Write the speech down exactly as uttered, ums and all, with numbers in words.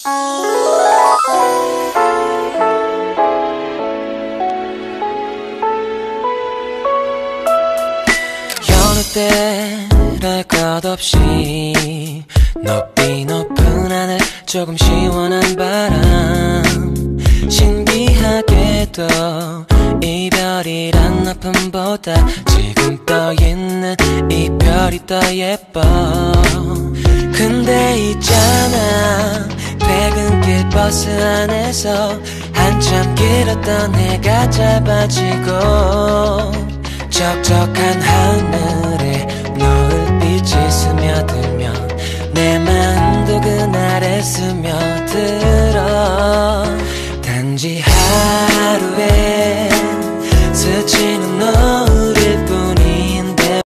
여느 때랄 것 없이 높이 높은 하늘 조금 시원한 바람 신기하게도 이별이란 아픔보다 지금 떠있는 이별이 더 예뻐. 근데 있잖아 퇴근길 버스 안에서 한참 길었던 해가 짧아지고 적적한 하늘